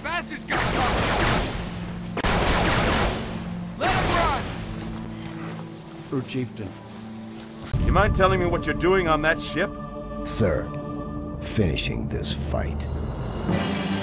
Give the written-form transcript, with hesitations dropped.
Bastards got caught! Let him run! Lord Chieftain. You mind telling me what you're doing on that ship? Sir, finishing this fight.